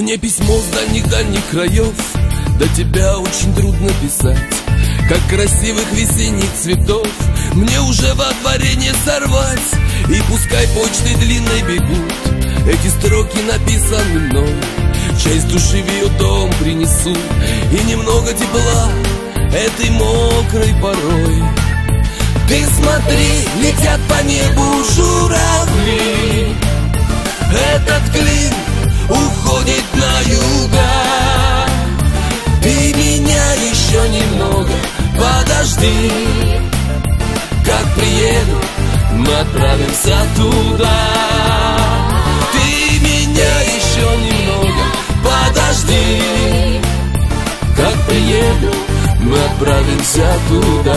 Мне письмо с дальних краев, до тебя очень трудно писать. Как красивых весенних цветов мне уже во дворе не сорвать. И пускай почты длинной бегут, эти строки написаны мной. Часть души в ее дом принесу, и немного тепла этой мокрой порой. Ты смотри, летят по небу журавли, этот клин уходит на юга. Ты меня еще немного подожди, как приеду, мы отправимся туда. Ты меня еще немного подожди, как приеду, мы отправимся туда.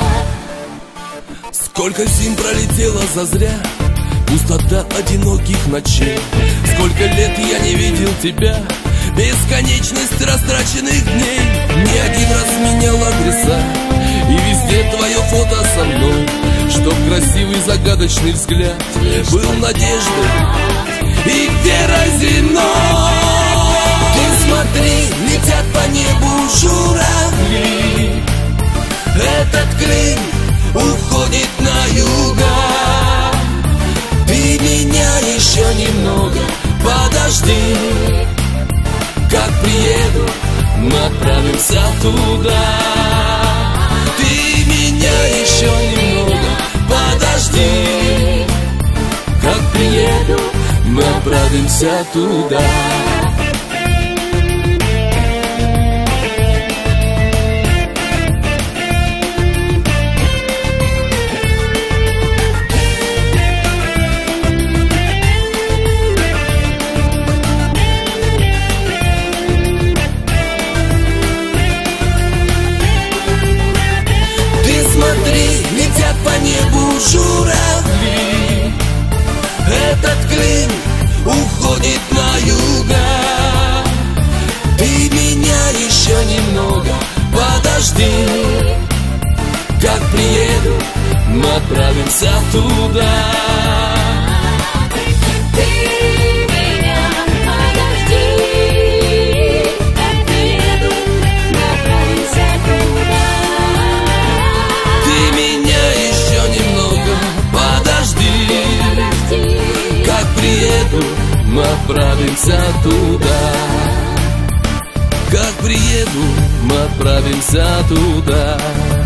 Сколько зим пролетело зазря, пустота одиноких ночей. Сколько лет я не видел тебя, бесконечность растраченных дней. Не один раз менял адреса, и везде твое фото со мной. Чтоб красивый загадочный взгляд был надеждой и верой земной. Ты смотри, летят по небу журавли, этот клин уходит на юга. Ты меня еще немного подожди, как приеду, мы отправимся туда. Ты меня еще немного подожди, как приеду, мы отправимся туда. Летят по небу журавли, этот клин уходит на юга. Ты меня еще немного подожди, как приеду, мы отправимся туда. Мы отправимся туда. Как приеду, мы отправимся туда.